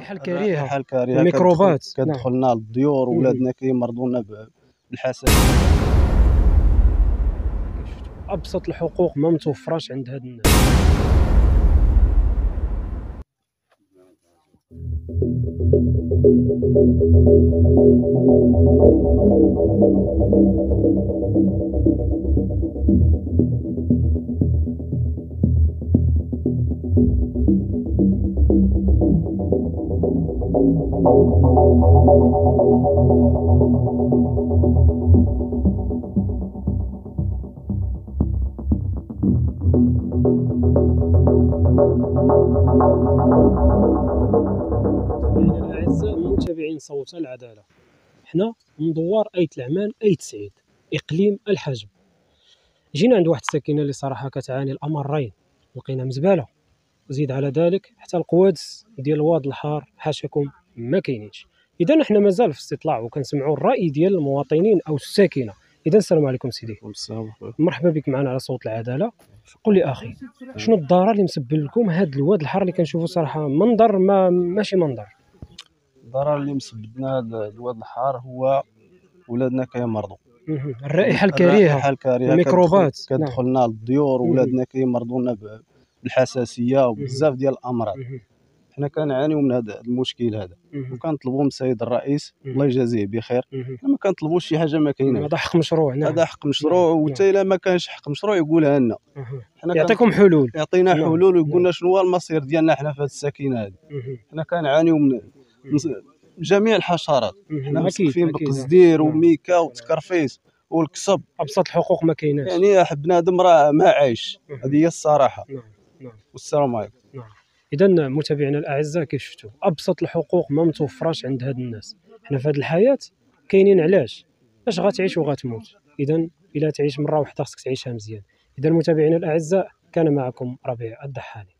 الرائحة الكريهة الكريهه الميكروبات كتدخلنا للديور، ولادنا كيمرضونا بالحساسيه. أبسط الحقوق ما متوفراش عند هاد الناس. متابعينا الأعزاء، متابعين صوت العدالة، حنا من دوار أيت العمان أيت سعيد، إقليم الحجب. جينا عند واحد الساكنة اللي صراحة كتعاني الأمرين، لقينا مزبالة، وزيد على ذلك حتى القوادس ديال الواد الحار حاشاكم ما كاينينش. إذا حنا مازال في استطلاع وكنسمعوا الرأي ديال المواطنين أو الساكنة. إذا السلام عليكم سيدي، مرحبا بك معنا على صوت العدالة. قل لي أخي، شنو الضرر اللي مسبب لكم هذا الواد الحار اللي كنشوفوا صراحة منظر ماشي منظر؟ الضرر اللي مسببنا هذا الواد الحار هو ولادنا كيمرضوا، الرائحة الكريهة الميكروبات كتدخلنا للديور، ولادنا كيمرضونا بالحساسيه وبزاف ديال الامراض. حنا كنعانيو من هذا المشكل هذا، وكنطلبوا من السيد الرئيس الله يجازيه بخير. حنا ما كنطلبوش شي حاجه ما كايناش، هذا حق مشروع. هذا حق مشروع، وحتى الا ما كانش حق مشروع يقولها لنا، يعطيكم حلول، يعطينا حلول ويقول لنا شنو هو المصير ديالنا حنا في هذه السكينه هذه. حنا كنعانيو من جميع الحشرات، حنا مسكفين بالقصدير وميكا وتكرفيس والكسب. ابسط الحقوق ما كايناش، يعني بنادم راه ما عايش. هذه هي الصراحه. والسلام عليكم. اذا متابعينا الاعزاء، كيف شفتوا ابسط الحقوق ما متوفراش عند هاد الناس. حنا في هذه الحياه كاينين علاش غتعيش وغتموت. اذا الا تعيش مره واحده خصك تعيشها مزيان. اذا متابعينا الاعزاء، كان معكم ربيع الدحاني.